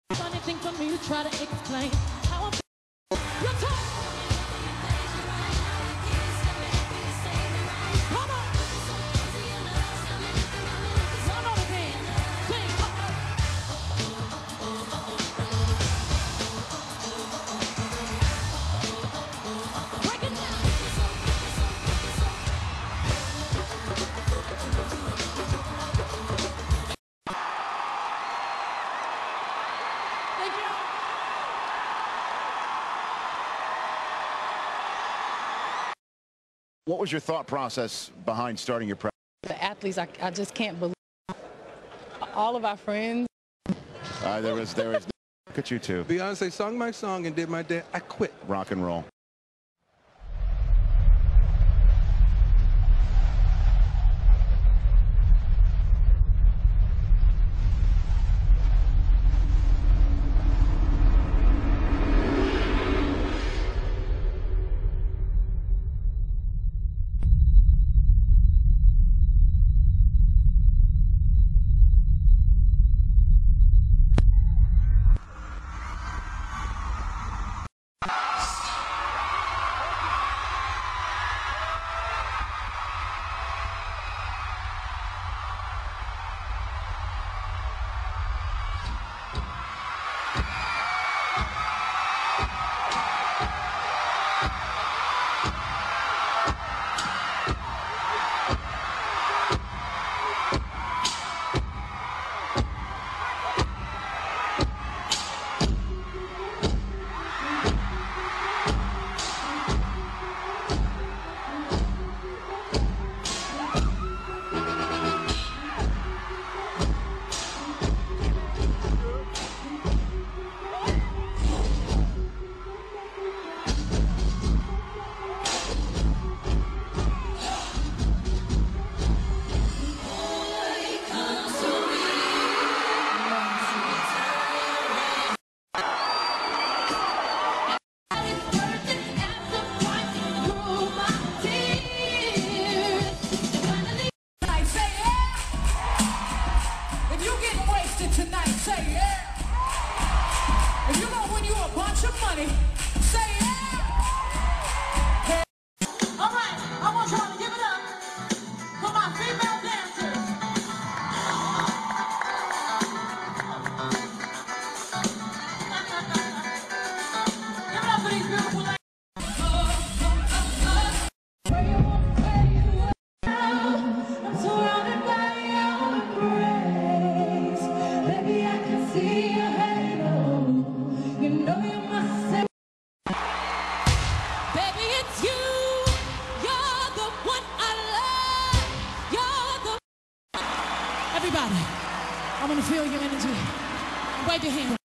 Funny thing for me to try to explain how I'm your time. Come on. One on again. Sing. Break it down. Thank you. What was your thought process behind starting your practice? The athletes, I just can't believe all of our friends. There was. Look at you two. Beyonce sung my song and did my dance. I quit. Rock and roll. Tonight, say yeah. If you're gonna win you a bunch of money, say yeah. All right, I want y'all to give it up for my female dancers. Give it up for these beautiful ladies. I'm surrounded by your grace. Baby, I can see your halo. You know you must say. Baby, it's you. You're the one I love. You're the. Everybody, I want to feel your energy. Wave your hand.